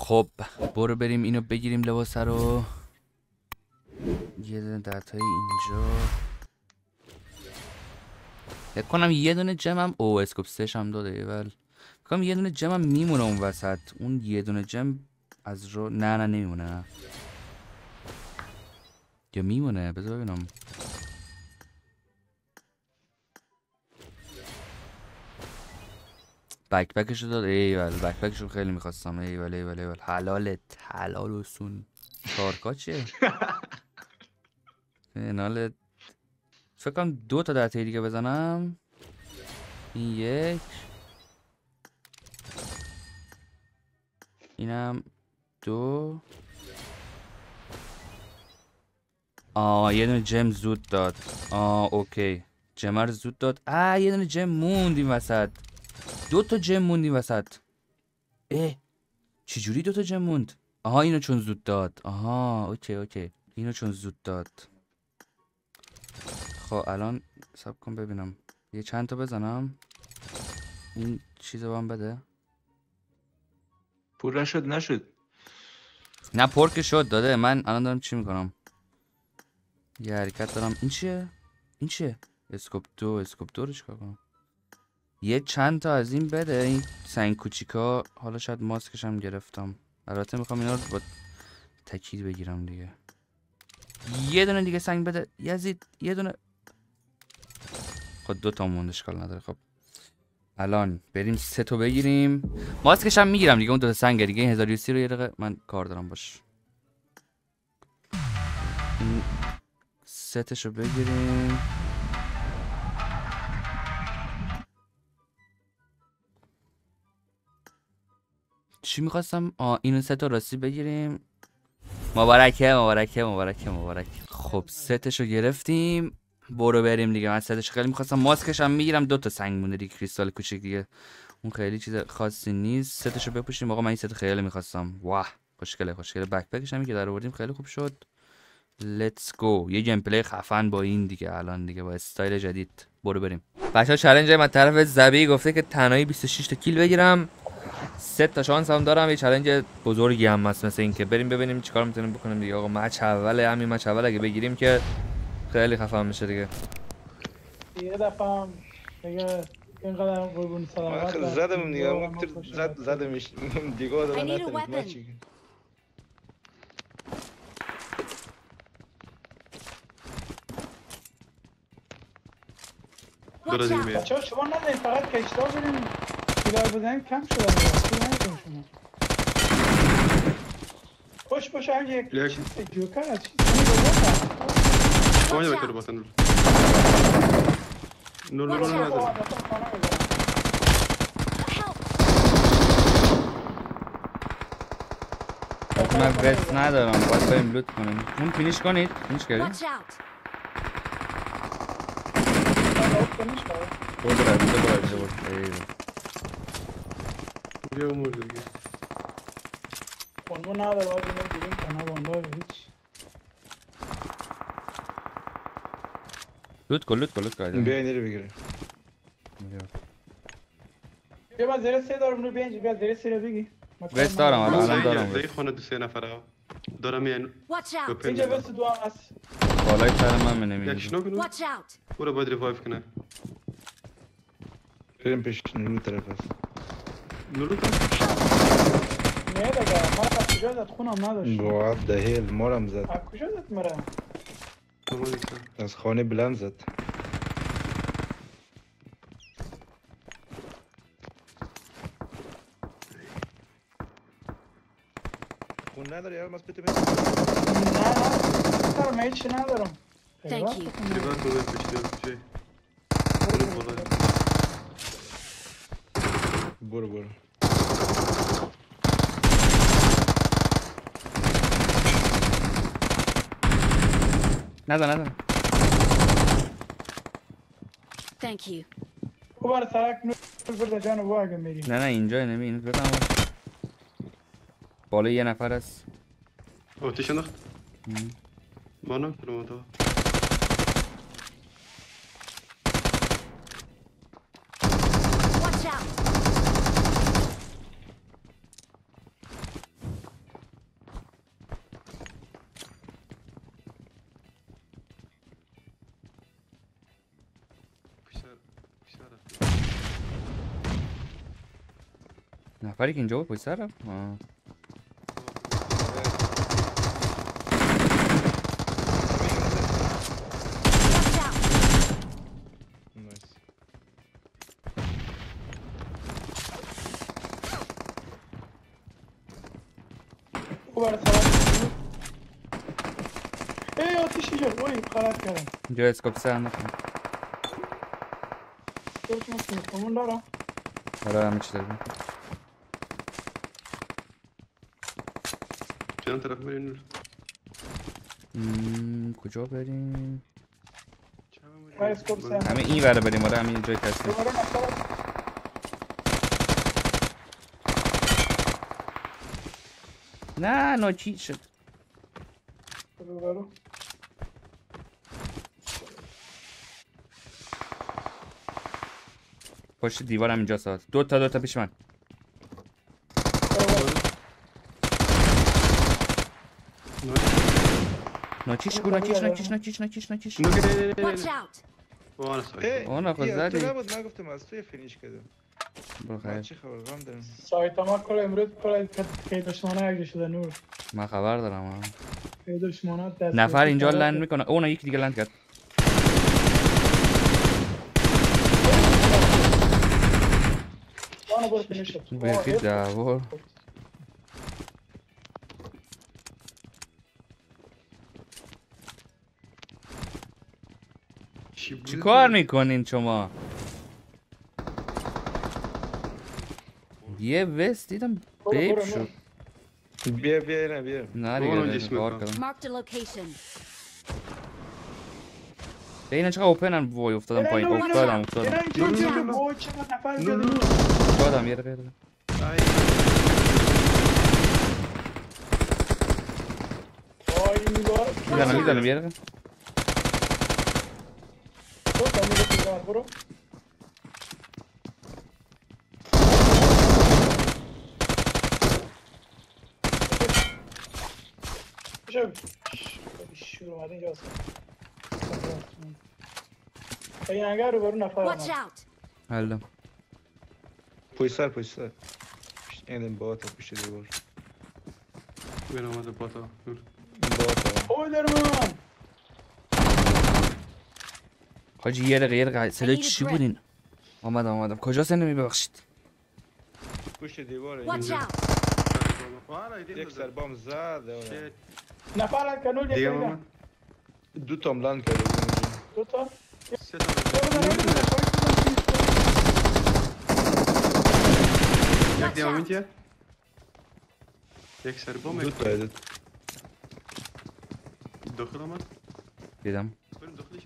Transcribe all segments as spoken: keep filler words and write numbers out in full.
خب برو بریم اینو بگیریم لباسه رو. یه دونه دتای اینجا فکر کنم یه دونه جمم او اسکوپ سهش هم داده ایول. فکر کنم یه دونه جمم میمونه اون وسط. اون یه دونه جم از رو نه نه نمیمونه. یا میمونه بذار ببینم. بک بکشو داد ایول. بک بکشو خیلی میخواستم ایول ایول ایول. حلالت حلال و سون. چارکا چیه؟ فینالت فکر کنم دو تا دته دیگه بزنم. این یک اینم دو. آه یه دونه جم زود داد. آه اوکی جمر زود داد. آه یه دونه جم موند این وسط. دو تا جم موند این وسط. اه چجوری دو تا جم موند؟ آها اینو چون زود داد. آها اوکی اوکی اینو چون زود داد. خب الان سب کن ببینم یه چند تا بزنم. این چیزو هم بده. پر نشد نشد. نه پر که شد داده. من الان دارم چی میکنم یه حرکت دارم. این چیه؟ این چیه؟ اسکوپ دو. اسکوپ دو رو چیکار کنم؟ یه چند تا از این بده. این سنگ کوچیکا. حالا شاید ماسکش هم گرفتم. البته میخوام اینا رو با تکید بگیرم دیگه. یه دونه دیگه سنگ بده یزید. یه دونه. خب دو تا مونده اشکال نداره. خب الان بریم سه تا بگیریم. ماسکش هم میگیرم دیگه. اون دو تا سنگ دیگه. این هزار و سی رو یه دقیقه من کار دارم باش. این ستش رو بگیریم. چی میخواستم؟ آه اینو سه تا راستی بگیریم. مبارکه مبارکه مبارکه مبارکه. خب ستش رو گرفتیم. برو بریم دیگه. من ستش خیلی میخواستم. ماسکش هم میگیرم. دو تا سنگ مونده دیگه. کریستال کوچیک دیگه. اون خیلی چیز خاصی نیست. ستش رو بپوشیم. آقا من این ست خیلی میخواستم. واه خوشگله خوشگله. بک پکش هم که در آوردیم خیلی خوب شد. لیتس گو. یه گیم پلی خفن با این دیگه. الان دیگه با استایل جدید. برو بریم. بچه‌ها چالش من طرف زبی گفته که تنهایی بیست و شش تا کیل بگیرم. سه تا شانس هم دارم. یه چالش بزرگی هم هست مثل این که بریم ببینیم چیکار میتونیم بکنیم دیگه. آقا مچ اوله. همین مچ اول اگه بگیریم که خیلی خفن میشه دیگه. یه دفعه هم دیگه اینقدر قربون صداقت زدم دیگه. مکتر زد زدمش دیگه. دادم نتونست مچی. بچه ها شما نداریم فقط کشتا بریم سیلای بزنیم کم شده نمیدونیم شما. خوش باشه هم یک جوکر از چیزی Sonya bekliyorum bakalım. Nur nur nur nur. من وست ندارم. باید بریم لوت کنیم. اون فینیش کنید. فینیش کردیم. برو برای برو برای برو Buraya umur دیگه. خونمون نداره باید اینو گیریم کنه باندار هیچ. لوت کن لوت کن لوت کن. بیا اینو بگیره. بیا من زیر سه دارم رو بینج. بیا زیر سه رو بگی. وست دارم الان الان دارم. زی خونه دو سه نفره. دارم یعنی. اینجا وست دو هم هست. بالای سر من نمی‌بینم. یکشنو کنم. برو باید ریوایو کنه. بریم پیش نور طرف است. نور تو؟ نه دیگه من از کجا زد خونم نداشت. با دهیل مارم زد. از کجا زد مرا؟ از خانه بلند زد. خون نداری یار ماست بتو بتو. نه نه. من هیچ ندارم. Thank you. ریوایو کنه پیش چی؟ برو برو. نزن نزن. Thank you. اوبر سرک نور برده جانو واقع میری. نه نه اینجا نمی اینو بزنم. بالای یه نفر است. آتیش انداخت. بانم برو تو. Watch out. نفری که اینجا بود پشت سر رفت؟ آه. نایس. او برای سلام ای آتیشی شد وای غلط کردم اینجا اسکوپ سر نکن. درست مستیم کمون دارم آره همه چی داریم. چند طرف بریم نور؟ مم، کجا بریم؟ های اسکوپ سر همه این وره بریم. آره همین جای کسی. دوباره نفر نه ناچیز شد. برو برو پشت دیوارم اینجا ساعت. دو تا دو تا پیش من. ناچیش گو ناچیش ناچیش ناچیش ناچیش ناچیش. Watch out! وانا سایت ای آنا خود بیا، تو زدی. نبود من گفتم از توی فینیش کردم. برو من خیر. چه خبر غم دارم. سایت ما کل امروز کل که دشمنه اگه شده نور من خبر دارم. آه. که دشمنه دست نفر اینجا لند میکنه. اون یکی دیگه لند کرد. آنا برو فینیش شد بخی دعوا. چی کار میکنین شما؟ یه وست دیدم بیب شد. بیا بیا نه بیا. نه برو دیگه جسم کار کن. کردم. Marked a location. اینا چقدر اوپنن. وای افتادم پایین. افتادم افتادم اینم اینجا اینجا وای چقدر نفر اینجا نور نور افتادم یه دقیقه. وای نگار میزنم میزنم یه دقیقه. تو تا میگه برو شو شروع اومد اینجا اصلا این انگار رو برو نفر Watch اومد out! حلم. پشت سر پشت سر. این با تا پشت دیوار. بین آمده باتا نور. با تا. اوه در من حاجی یه دقیقه یه دقیقه. صدای I need a چی breath. بودین؟ آمدم آمدم. کجا سنمی ببخشید. پشت دیوار. Watch اینجا. out! یک سر بام زد. نفر کنول دیگه یک ماما دو تا لند کرده بود اینجا. دو تا سه تا یک دیگه مامی تیه یک سر بام دو تا هدت. داخل آمد دیدم. بریم داخلش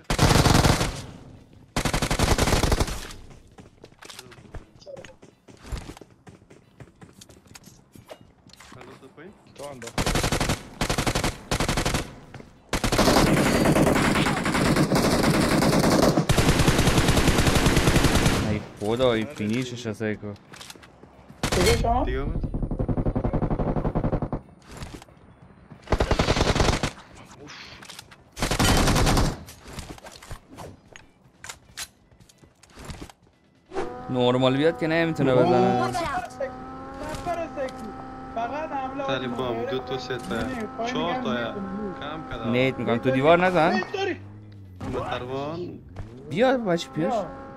انداخت پایین تو انداخت. ای خدا این فینیشش از ایکو. دیگه شما دیگه آمد نورمال بیاد که نمیتونه بزنه. Watch out! نفر سکی فقط حمله تلی بام دو تا سه تا چهار تا یا کم کده نیت میکنم تو دیوار نزن. داری متروان بیا بچه پیش.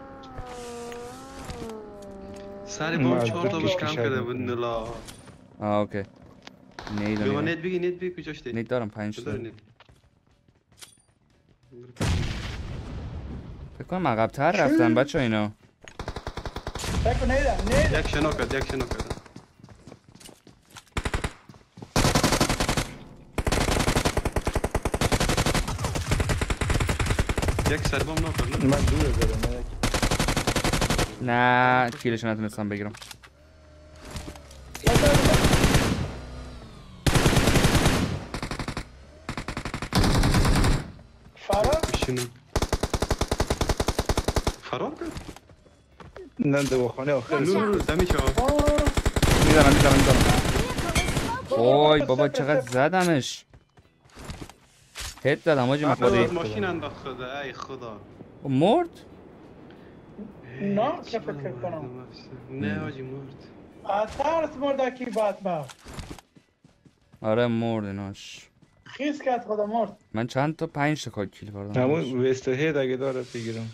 سر بام چهار تا بش کم کرده بود نلا آه اوکی. نیت بیا دارم. نیت بگی نیت بگی کجاش دی نیت دارم پنج کجا تا. نیت فکر کنم عقب تر رفتن بچه اینا. تکو نیدم نیدم یک شنا کرد یک شنا کرد یک سر بام نکرد من دوره زدم. من یک. نه کیلشو نتونستم بگیرم. فرار شنو فرار کرد نه دواخانه آخر. نور نور دمی چه میزنم میزنم میزنم. Vehicle is smoking! وای بابا چقدر زدمش. هد زدم حاجی من خودی. ماشین انداخت شده ای خدا مرد؟ نه که فکر کنم نه آجی مرد اترس مرده کی بدبخت آره مرد ایناش خیز کرد خدا مرد من چند تا پنج تا کیل بردم همون وست هید اگه داره بگیرم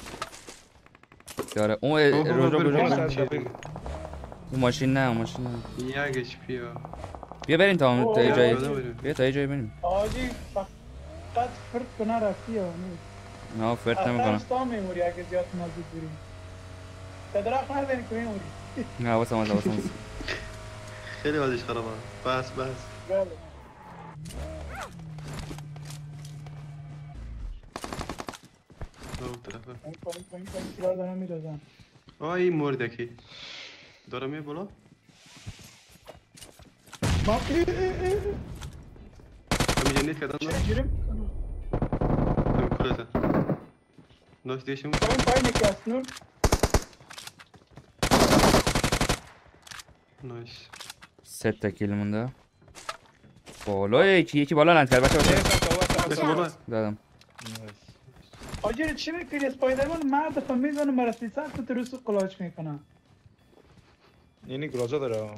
آره اون رو رو سر بگیر. اون ماشین نه اون ماشین نه یک اچ پی ها بیا بریم تا اون تا یه جایی آره، بریم. بیا تا یه جایی بریم آجی فقط فرد کنه رفتی یا نه نه فرت نمیکنم اترس تا میموری اگه زیاد نزدیک بریم به درخت نزنی که میموری نه حواسم هست حواسم هست خیلی حالش خرابه بس بس بله اون طرفه پایین پایین پایین پایین سیلار دارم میدازم آه این مرده داره میه بالا ما ای ای ای ای. همین جنیت کردن چه جوری همین کلته ناش دیشم پایین پایین یکی از نور نایس سه تا کیل مونده بالا یکی یکی بالا لند کرد بچه بچه بس بالا دادم آجی چی میکنی اسپایدرمن مرد پا میزنه مرا سیصد تا تروس قلاچ میکنه اینی گرازا داره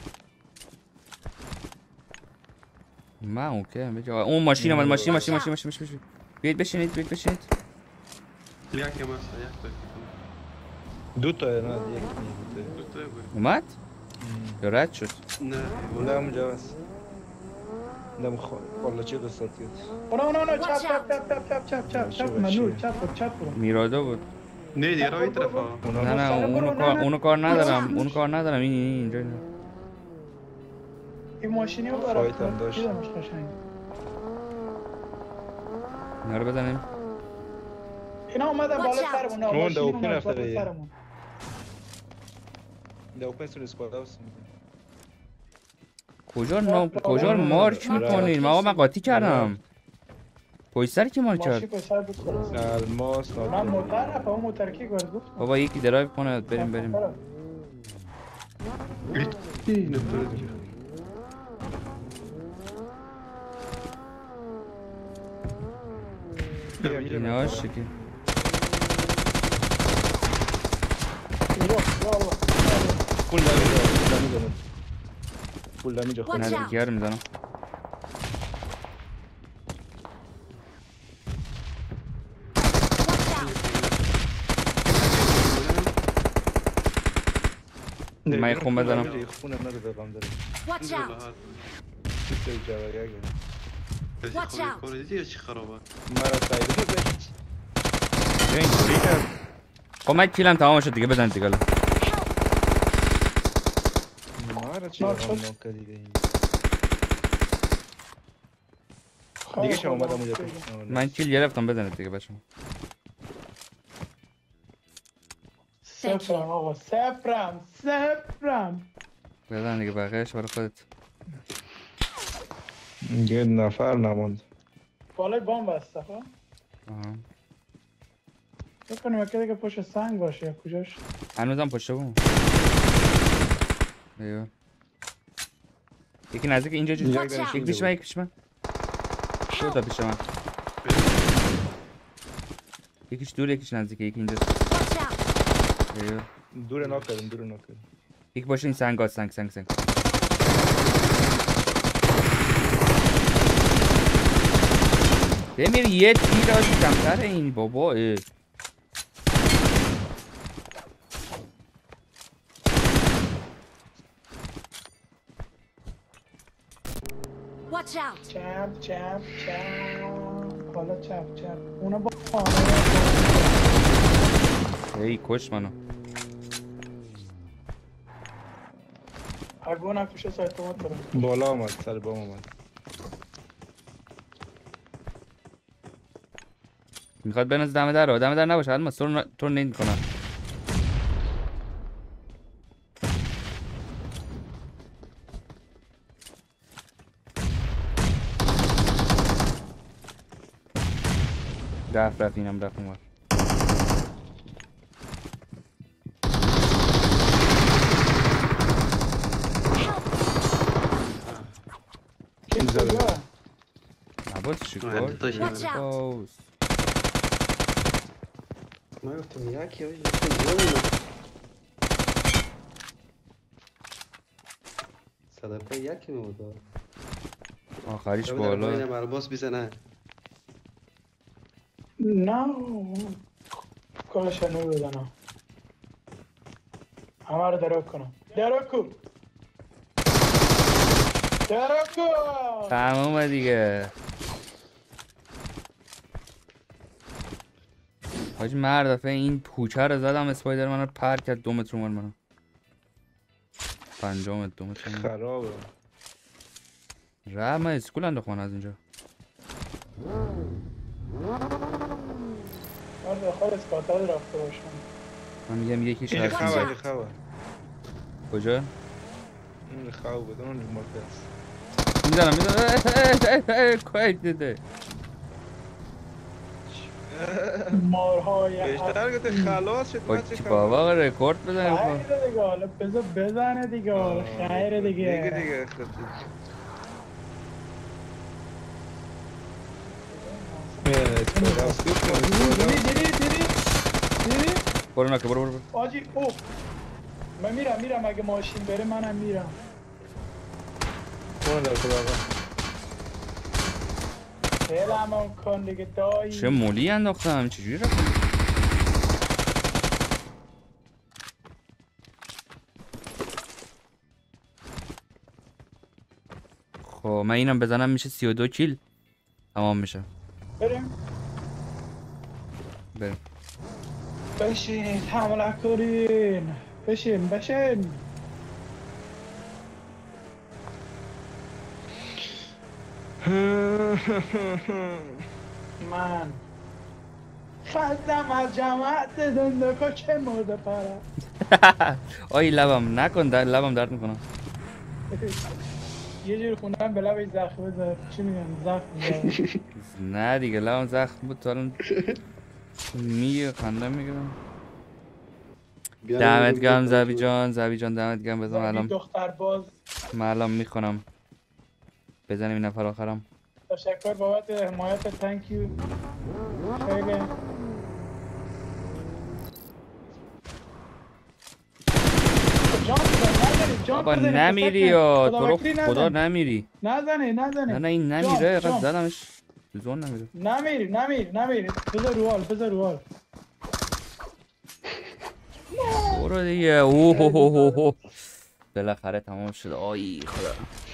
من اوکی بچه اون ماشین اومد ماشین ماشین ماشین ماشین ماشین بیاید بشینید بیاید بشینید یک هم هست یک تا دو تا نه یک دو تا بود اومد یا رد شد نه نه اونجا هست نه خالا چه دو ساعت کرد اونا اونا اونا چپ چپ چپ چپ چپ چپ چپ منور چپ برو چپ برو میرادا بود نه دیگه رو این طرف ها نه نه اونو کار اونو کار ندارم اونو کار ندارم این اینجا نه این ماشینی رو برای فایت هم داشت. اینا رو بزنیم اینا اومدن بالا Watch out. سرمون اون ماشین دوپین اومد رفته بالا دیگه. سرمون ده اوپن سر اسکواد هاوس کجا نام کجا مارک میکنین ما من قاطی کردم پشت سر کی مارک ماشین کرد پای سر بود خلاص. الماس من موتر رفت اون موتر کی گرد بود بابا یکی درایو کنه بریم بریم این نفر دیگه اینا شکی پول دمیجا پول دمیجا پول دمیجا خود Watch out. نزدیکی‌ها رو میزنم Watch out. من یه خون بزنم. خونم نداره غم داره Watch out. چه جواری اگه Watch out. کار دیگه چی خرابه مرا سایده بزن ببین چی کرد خب من کیلم تمام شد دیگه بزنید دیگه مرا چی ناک غم شد. ناکه دیگه این دیگه شما اومدم اونجا من کیل گرفتم بزنید دیگه بچه‌ها سفرم آقا سفرم سفرم بزن دیگه بقیه‌اش برای خودت یه نفر نماند بالای بام بسته خب آها فکر کنیم که دیگه پشت سنگ باشه یا کجاش هنوزم پشت بوم ایوه یکی نزدیک اینجا جو Watch out. یک پیش من یک پیش من دو تا پیش من یکیش دور یکیش نزدیک یکی اینجا Watch out. ایوه دور ناک کردم دور ناک کردم یک باشه این سنگ ها سنگ سنگ سنگ بمیر یه تیر آجی کمتر این بابا اه. Watch out. چپ چپ چپ حالا چپ چپ اونا با ای کش منو اگه اونم پیش سایت اومد برم بالا آمد سر بام آمد میخواد بنز دم در رو دم در نباشه حد ما تو رو تو نید کنم رفت رفت اینم رفت اونور کی کجا نباز چیکار دو تاش Watch out. باز من گفتم یکی هایی گفتم زیاد صدقه یکی بود آخریش بالا بالا. مرا باس بیزنه نه کارش نو بدنم همه رو دراک کنم دراکو دراکو تمومه دیگه. حاجی مرد دفعه این پوچه رو زدم اسپایدر من رو پر کرد دو متر اومد منو. پنجاه متر دو متر اومد. خرابه. رفت من اسکول انداخت من از اینجا. من داخل اسکاتاد رفته باشم. من میگم یکیش این هست خواه اینجا. این خواه کجا؟ این خواه بود اون رو مرده است. میزنم میزنم کویت دیده. مارهای بیشتر گفته خلاص شد با بچه چی بابا رکورد بزنیم. خیره دیگه حالا بذار بزنه دیگه حالا خیره دیگه دیگه دیگه خلاص. دیدی دیدی دیدی دیدی برو نکه برو برو برو. آجی اوه من میرم میرم اگه ماشین بره منم میرم کن در کلا دلمون کن دیگه دایی چه مولی انداختم چجوری رفتم؟ خب من اینم بزنم میشه سی و دو کیل تمام میشه. بریم بریم. بشین حمله کنین بشین بشین من خستم از جماعت دندکا چه مرده پره آی لبم نکن در لبم درد میکنم. یه جور خوندم به لبش زخم بزن چی میگن زخم بزن نه دیگه لبم زخم بود تا الان میگه خنده میگیرم. دمت گرم زبی جان زبی جان دمت گرم. بزن الان دختر باز من الان میخونم بزنیم این نفر آخرم. تشکر بابت حمایت تانک یو خیلی جان بزن جان بابا بزن نمیری یا تو رو خدا خدا نمیری. نزنه نزنه نه نه این نمیره جان، قد جان. زدمش زون نمیره. نمیری نمیری نمیری بذار رو حال بذار رو حال برو دیگه اوه هو هو هو بالاخره تمام شد. آی خدا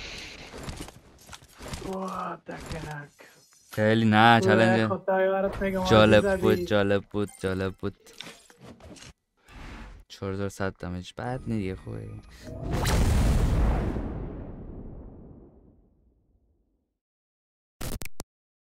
واه دکنک خیلی نه چالنج جالب بود جالب بود جالب بود. چهار هزار و صد دمیج بعد نیه خوبه.